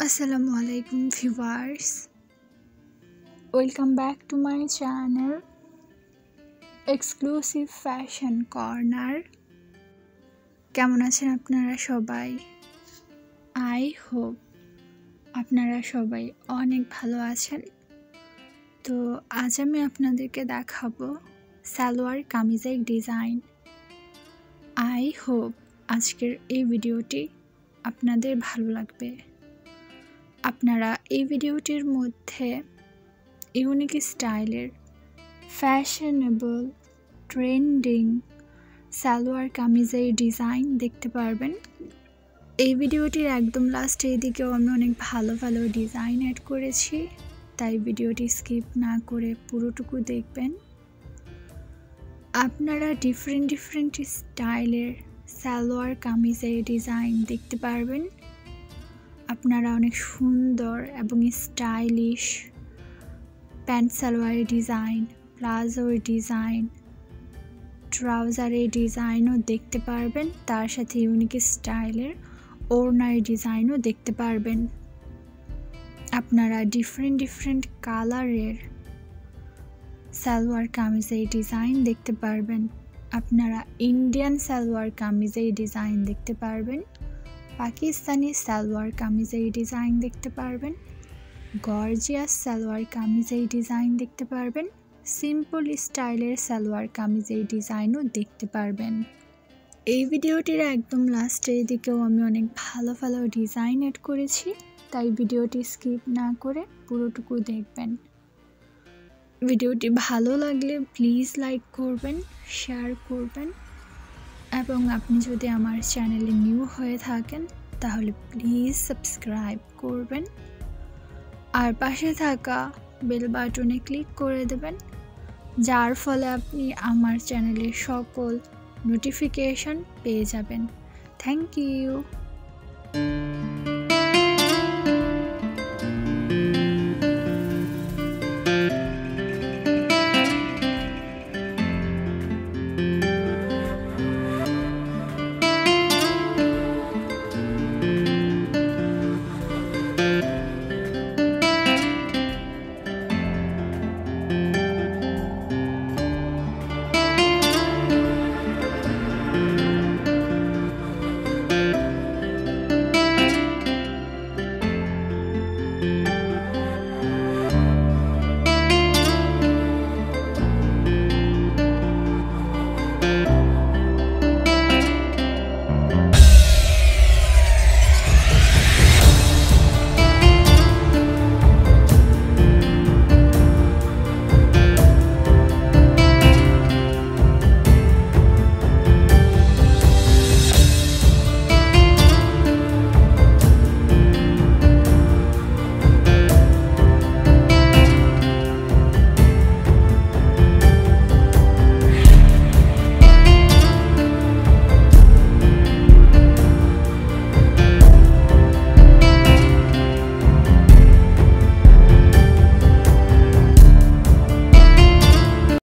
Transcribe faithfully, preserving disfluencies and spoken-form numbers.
Assalamu alaikum viewers, welcome back to my channel exclusive fashion corner. কেমন আছেন আপনারা সবাই? I hope আপনারা সবাই অনেক ভালো আছেন। তো আজ আমি আপনাদেরকে দেখাবো সালোয়ার কামিজের ডিজাইন। I hope আজকের এই ভিডিওটি আপনাদের ভালো লাগবে। আপনারা এই ভিডিওটির মধ্যে ইউনিক স্টাইলের ফ্যাশনেবল ট্রেন্ডিং সালোয়ার কামিজের ডিজাইন দেখতে পারবেন। এই ভিডিওটির একদম লাস্টের দিকেও আমি অনেক ভালো ভালো ডিজাইন অ্যাড করেছি, তাই ভিডিওটি স্কিপ না করে পুরোটুকু দেখবেন। আপনারা ডিফারেন্ট ডিফারেন্ট স্টাইলের সালোয়ার কামিজের ডিজাইন দেখতে পারবেন। আপনারা অনেক সুন্দর এবং স্টাইলিশ প্যান্ট সালোয়ারের ডিজাইন, প্লাজোর ডিজাইন, ট্রাউজারের ডিজাইনও দেখতে পারবেন। তার সাথে ইউনিক স্টাইলের ওড়নার ডিজাইনও দেখতে পারবেন। আপনারা ডিফারেন্ট ডিফারেন্ট কালারের সালোয়ার কামিজের ডিজাইন দেখতে পারবেন। আপনারা ইন্ডিয়ান সালোয়ার কামিজের ডিজাইন দেখতে পারবেন, পাকিস্তানি সালোয়ার কামিজের ডিজাইন দেখতে পারবেন, গর্জিয়াস সালোয়ার কামিজের ডিজাইন দেখতে পারবেন, সিম্পল স্টাইলের সালোয়ার কামিজের ডিজাইনও দেখতে পারবেন। এই ভিডিওটির একদম লাস্টের দিকেও আমি অনেক ভালো ভালো ডিজাইন অ্যাড করেছি, তাই ভিডিওটি স্কিপ না করে পুরোটুকু দেখবেন। ভিডিওটি ভালো লাগলে প্লিজ লাইক করবেন, শেয়ার করবেন এবং আপনি যদি আমার চ্যানেলে নিউ হয়ে থাকেন তাহলে প্লিজ সাবস্ক্রাইব করবেন আর পাশে থাকা বেল বাটনে ক্লিক করে দেবেন, যার ফলে আপনি আমার চ্যানেলের সকল নোটিফিকেশন পেয়ে যাবেন। Thank you.